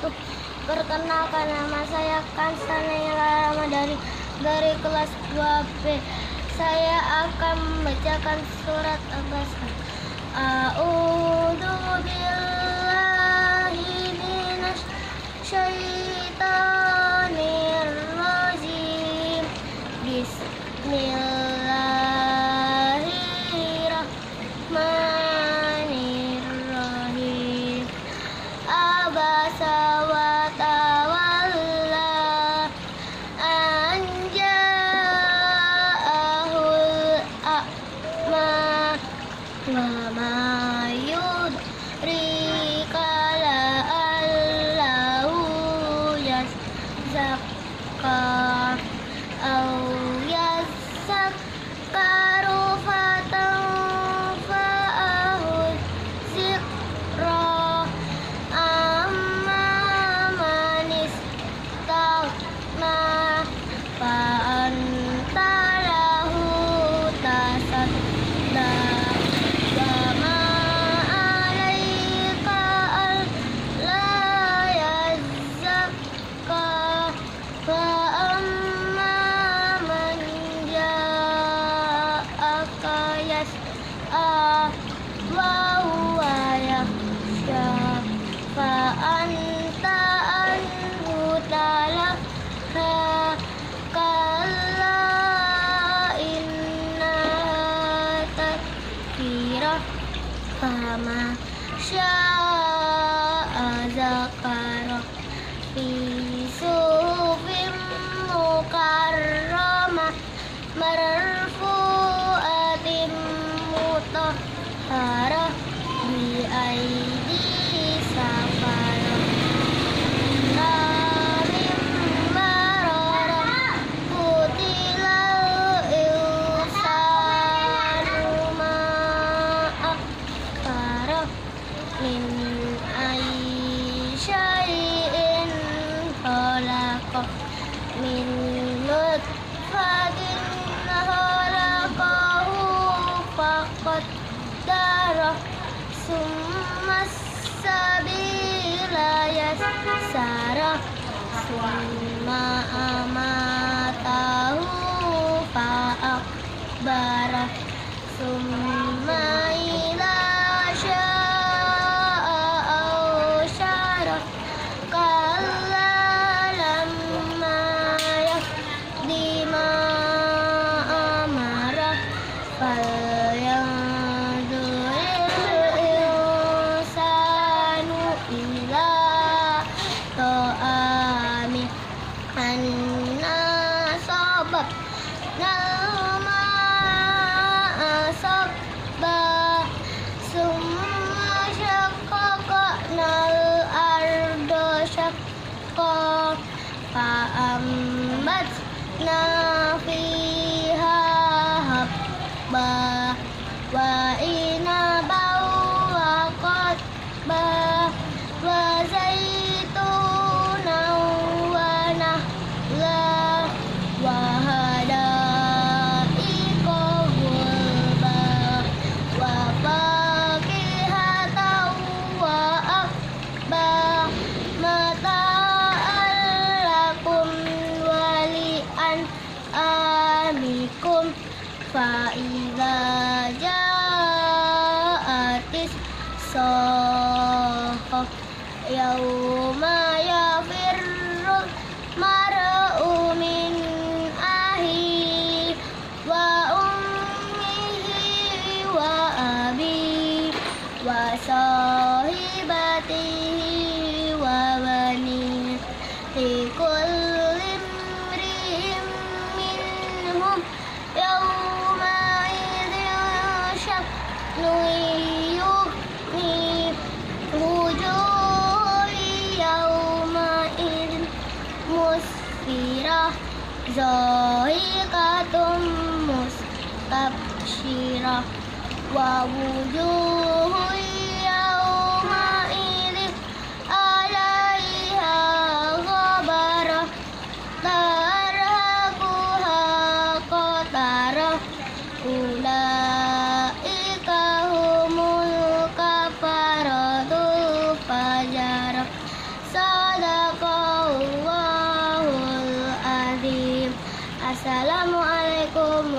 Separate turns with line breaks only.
wabarakatuh. Perkenalkan, nama saya Kansanela Rama dari kelas 2B. Saya akan membacakan surat Al-Baqarah. A'udzu billahi minasy syaithanir rajim. Bismillahirrahmanirrahim. Abasa wa tawalla an ja'ahul a'ma wa ma yudrika la'allahu yazakka aw yazakkaru fatanfa'ahul zikra amma man istaghna fa'anta lahu tasadda wa ma 'alaika alla yazakka fa amma man ja'aka yas'a wa huwa yakhsha fa anta anhu talakka kalla innaha tadhkirah fama sya'a zakarah fi suhufin mukarramah marfu'atin mutahharah bi aidi safarah kiramin bararah qutilal insanu ma akfarah min ayyi syai'in khalaqah min nutfatin khalaqahu faqaddarah summa sabila yassarah summa amatahu fa'akbarah summa ila sya'a awsyarah kalla lamma yaqdi ma amarah falyanzuril insanu ila ta'amih anna sababna ma'a sabba summa syaqqaqnal arda syaqqa fa'ambatna fiha habba wa inaban wa qadba wa zaitunan wa nahla wa hadaiqa gulba wa fakihatan wa akba mata'an lakum wa li'an'amikum fa'idha ja'atis sohah yawma yafirrul mar'u min ahi wa ummihi wa abi wa sahibatihi wa bani likulli imri'in minhum yawma idzin sya'nun yughni wujuhun yawma idzin musfirah zahiqatum mustabsyirah wa wujuhun yawma idzin 'alaiha ghabarah tarhaquha qatarah ulaika humul kafaratul fajarah. Wassalamualaikum